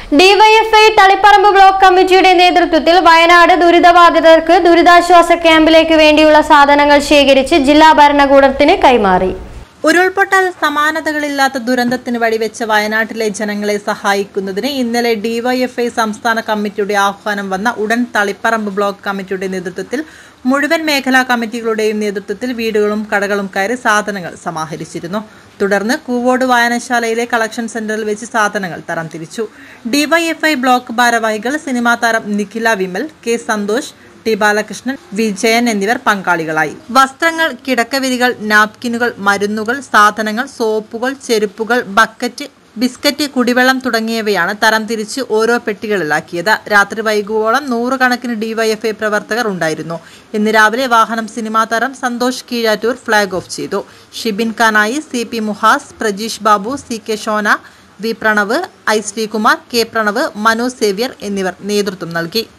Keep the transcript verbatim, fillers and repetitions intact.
DYFI Taliparamba block കമ്മിറ്റിയുടെ നേതൃത്വത്തിൽ വയനാട് ദുരിതബാധിതർക്ക് ദുരിതാശ്വാസ ക്യാമ്പിലേക്ക് വേണ്ടിയുള്ള സാധനങ്ങൾ ശേഖരിച്ച് ജില്ലാ ഭരണകൂടത്തിന് കൈമാറി. ഉരുൾപൊട്ടൽ സമാനതകളില്ലാത്ത ദുരന്തത്തിന് വഴിവെച്ച വയനാട്ടിലെ ജനങ്ങളെ സഹായിക്കുന്നതിന് ഇന്നലെ ഡിവൈഎഫ്ഐ സംസ്ഥാന കമ്മിറ്റിയുടെ ആഹ്വാനം വന്ന ഉടൻ തളിപ്പറമ്പ് ബ്ലോക്ക് കമ്മിറ്റിയുടെ നേതൃത്വത്തിൽ മുഴുവൻ മേഖലാ കമ്മിറ്റികളുടെയും നേതൃത്വത്തിൽ വീടുകളും കടകളും കയറി സാധനങ്ങൾ സമാഹരിച്ചിരുന്നു. തുടർന്ന് കൂവോട് വായനശാലയിലെ കളക്ഷൻ സെന്ററിൽ വെച്ച് സാധനങ്ങൾ തരംതിരിച്ചു. ഡിവൈഎഫ്ഐ ബ്ലോക്ക് ഭാരവാഹികൾ സിനിമാ താരം നിഖില വിമൽ, കെ സന്തോഷ്, ടി ബാലകൃഷ്ണൻ, വിജയൻ എന്നിവർ പങ്കാളികളായി. വസ്ത്രങ്ങൾ, കിടക്കവിരികൾ, നാപ്കിനുകൾ, മരുന്നുകൾ, സാധനങ്ങൾ, സോപ്പുകൾ, ചെരുപ്പുകൾ, ബക്കറ്റ്, ബിസ്ക്കറ്റ്, കുടിവെള്ളം തുടങ്ങിയവയാണ് തരംതിരിച്ച് ഓരോ പെട്ടികളിലാക്കിയത്. രാത്രി വൈകുവോളം നൂറുകണക്കിന് ഡിവൈഎഫ്ഐ പ്രവർത്തകർ ഉണ്ടായിരുന്നു. ഇന്ന് രാവിലെ വാഹനം സിനിമാ താരം സന്തോഷ് കീഴാറ്റൂർ ഫ്ളാഗ് ഓഫ് ചെയ്തു. Shibin Kanayi, C P Muhas, Prajeesh Babu, C K Shona, V Pranav, I Sreekumar, K Pranav, Manu Xavier എന്നിവർ നേതൃത്വം നൽകി.